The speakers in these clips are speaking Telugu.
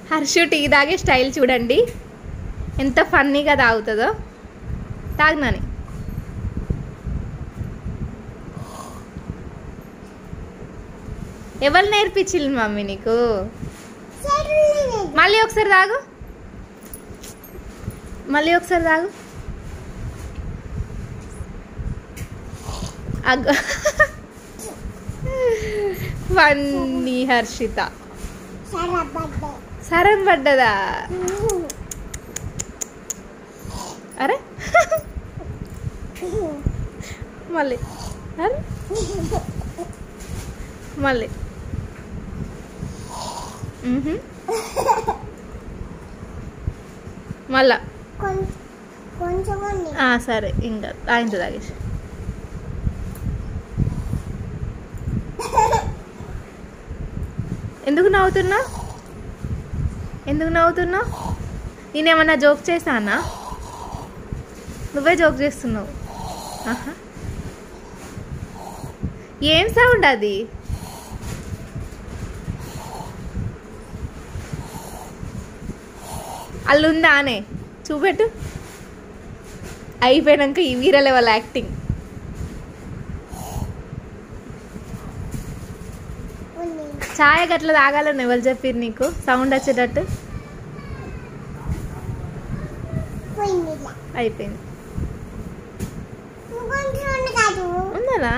హర్షు టీ తాగే స్టైల్ చూడండి, ఎంత ఫన్నీగా తాగుతుందో. తాగినాని ఎవరు నేర్పించింది మమ్మీ నీకు? మళ్ళీ ఒకసారి తాగు, మళ్ళీ ఒకసారి తాగు. అగ్గ ఫన్నీ హర్షిత. సరం పడ్డదా? అరే మళ్ళీ అరే మళ్ళీ మళ్ళా సరే ఇంకా ఆయన తాగేసి. ఎందుకు నవ్వుతున్నా? ఎందుకు నవ్వుతున్నా? నేనేమన్నా జోక్ చేశానా? నువ్వే జోక్ చేస్తున్నావు. ఏం సౌండ్ అది? అల్లుందా అనే చూపెట్టు. అయిపోయాక ఈ వీర లెవెల్ యాక్టింగ్. ఛాయ గట్ల తాగాలని ఎవరు చెప్పారు నీకు సౌండ్ వచ్చేటట్టు? అయిపోయింది. ఉందా?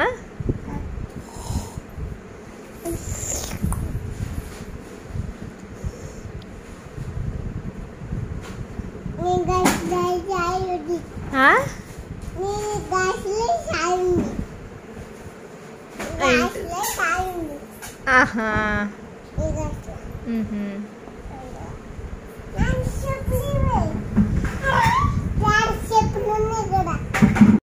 ఆహా